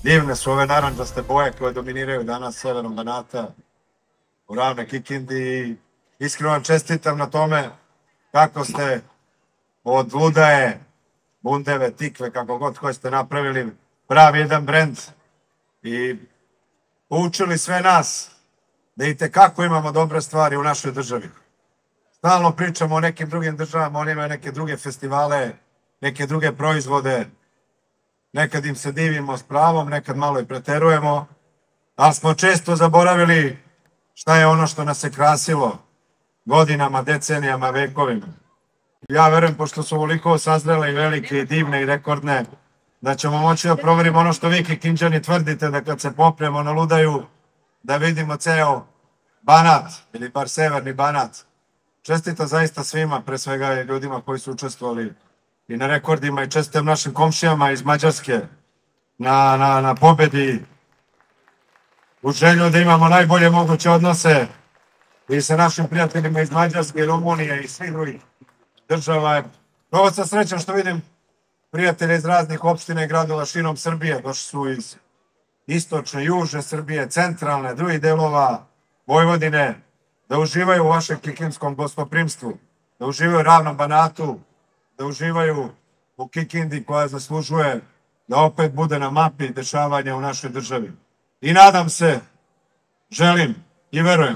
Divne su ove narandžaste boje koje dominiraju danas severom Banata u ravnoj Kikindi. Iskreno vam čestitam na tome kako ste od ludaje, bundeve, tikve, kako god koje ste napravili, pravi jedan brend i poučili sve nas da i tekako imamo dobre stvari u našoj državi. Stalno pričamo o nekim drugim državama, oni imaju neke druge festivale, neke druge proizvode, nekad im se divimo s pravom, nekad malo i preterujemo, ali smo često zaboravili šta je ono što nas je krasilo godinama, decenijama, vekovima. Ja verujem, pošto su ovoliko sazrele i velike i divne i rekordne, da ćemo moći da proverimo ono što vi Kikindžani tvrdite, da kad se popnemo na ludaju, da vidimo ceo Banat, ili bar severni Banat. Čestitam zaista svima, pre svega i ljudima koji su učestvovali i na rekordima, i čestitam našim komšijama iz Mađarske na pobedi, u želju da imamo najbolje moguće odnose i sa našim prijateljima iz Mađarske, Rumunije i svih drugih država. Mnogo sam srećan što vidim prijatelje iz raznih opština i gradova širom Srbije. Došli su iz istočne, južne Srbije, centralne, drugih delova Vojvodine, da uživaju u vašem kikindskom gostoprimstvu, da uživaju u ravnom Banatu, da uživaju u Kikindi koja zaslužuje da opet bude na mapi dešavanja u našoj državi. I nadam se, želim i verujem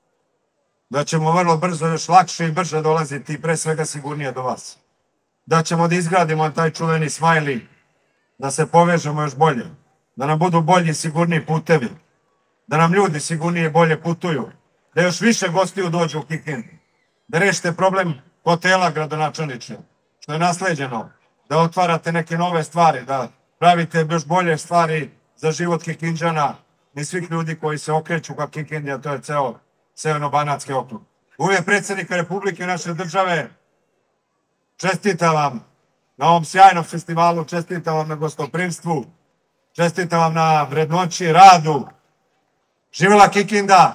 da ćemo vrlo brzo, još lakše i brže dolaziti i pre svega sigurnije do vas. Da ćemo da izgradimo taj čuveni smajli, da se povežemo još bolje, da nam budu bolji i sigurniji putevi, da nam ljudi sigurnije i bolje putuju, da još više gostiju dođu u Kikindi, da rešite problem hotela gradonačelniče, što je nasleđeno, da otvarate neke nove stvari, da pravite još bolje stvari za život Kikindžana i svih ljudi koji se okreću ka Kikindi, a to je ceo severno-banatski okrug. U ime predsjednika Republike naše države, čestitam vam na ovom sjajnom festivalu, čestitam vam na gostoprimstvu, čestitam vam na vrednoći, radu. Živela Kikinda,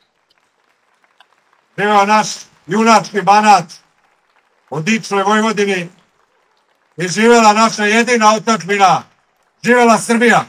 živeo naš junački Banat u dičnoj Vojvodini i živela naša jedina otadžbina, živela Srbija.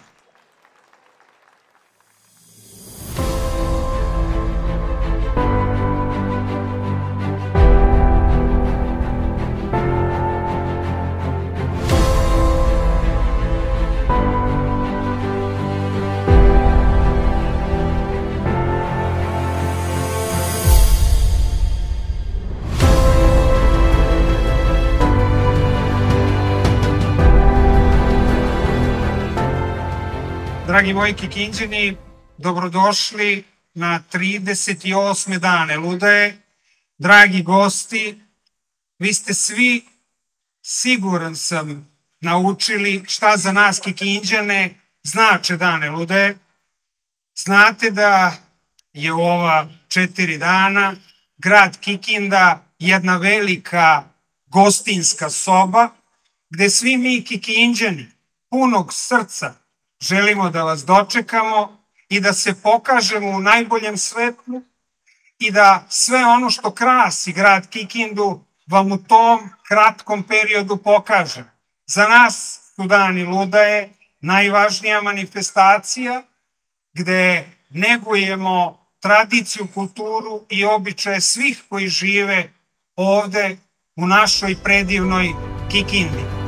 Dragi moji Kikindžani, dobrodošli na 38. dane ludaje. Dragi gosti, vi ste svi, siguran sam, naučili šta za nas Kikindžane znače dane ludaje. Znate da je u ova 4 dana grad Kikinda jedna velika gostinska soba gde svi mi Kikindžani punog srca želimo da vas dočekamo i da se pokažemo u najboljem svetlu i da sve ono što krasi grad Kikindu vam u tom kratkom periodu pokaže. Za nas su dani ludaje najvažnija manifestacija gde negujemo tradiciju, kulturu i običaje svih koji žive ovde u našoj predivnoj Kikindi.